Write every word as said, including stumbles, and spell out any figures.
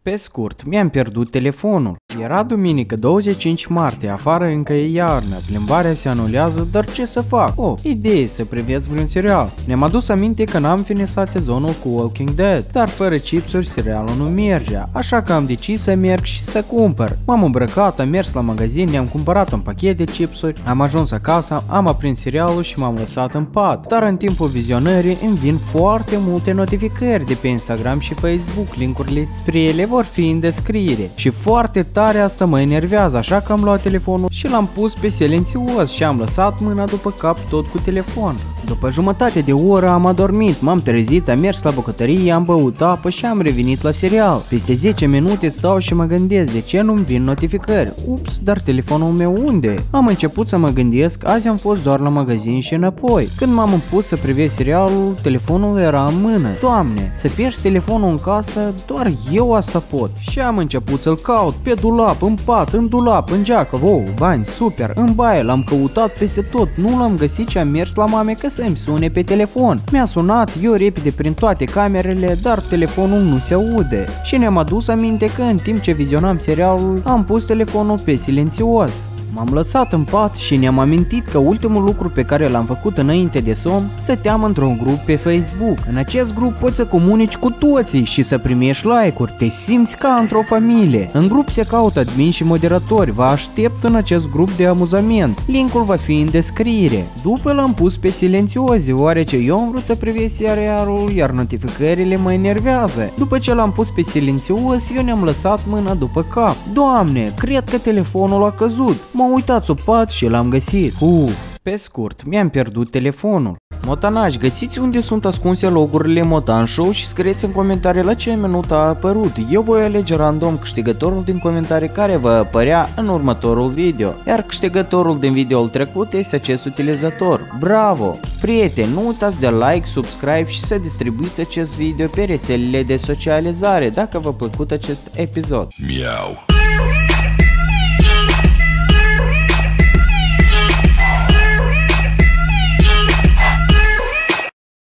Pe scurt, mi-am pierdut telefonul. Era duminică douăzeci și cinci martie, afară încă e iarnă, plimbarea se anulează, dar ce să fac? Oh, idee să privesc vreun serial. Ne-am adus aminte că n-am finisat sezonul cu Walking Dead, dar fără chipsuri serialul nu mergea, așa că am decis să merg și să cumpăr. M-am îmbrăcat, am mers la magazin, ne-am cumpărat un pachet de chipsuri, am ajuns acasă, am aprins serialul și m-am lăsat în pat. Dar în timpul vizionării îmi vin foarte multe notificări de pe Instagram și Facebook, linkurile spre ele vor fi în descriere. Și foarte tare asta mă enervează, așa că am luat telefonul și l-am pus pe silențios și am lăsat mâna după cap tot cu telefon. După jumătate de oră am adormit, m-am trezit, am mers la bucătărie, am băut apă și am revenit la serial. Peste zece minute stau și mă gândesc de ce nu-mi vin notificări. Ups, dar telefonul meu unde? Am început să mă gândesc, azi am fost doar la magazin și înapoi. Când m-am împus să privesc serialul, telefonul era în mână. Doamne, să pierzi telefonul în casă, doar eu asta pot. Și am început să-l caut pe dulap, în pat, în dulap, în geacă, wow, bani, super, în baie, l-am căutat peste tot, nu l-am găsit și am mers la mame că să-mi sune pe telefon. Mi-a sunat, eu repede prin toate camerele, dar telefonul nu se aude. Și ne-am adus aminte că în timp ce vizionam serialul, am pus telefonul pe silențios. M-am lăsat în pat și ne-am amintit că ultimul lucru pe care l-am făcut înainte de somn, stăteam într-un grup pe Facebook. În acest grup poți să comunici cu toții și să primești like-uri, te simți ca într-o familie. În grup se caută admin și moderatori, vă aștept în acest grup de amuzament. Linkul va fi în descriere. După l-am pus pe silențios, deoarece eu am vrut să privesc serialul, iar notificările mă enervează. După ce l-am pus pe silențios, eu ne-am lăsat mâna după cap. Doamne, cred că telefonul a căzut. M-am uitat sub pat și l-am găsit. Uf, pe scurt, mi-am pierdut telefonul. Motanași, găsiți unde sunt ascunse logurile Motan Show și scrieți în comentarii la ce minut a apărut. Eu voi alege random câștigătorul din comentarii care va apărea în următorul video. Iar câștigătorul din videoul trecut este acest utilizator. Bravo! Prieteni, nu uitați de like, subscribe și să distribuiți acest video pe rețelele de socializare dacă v-a plăcut acest episod. Miau.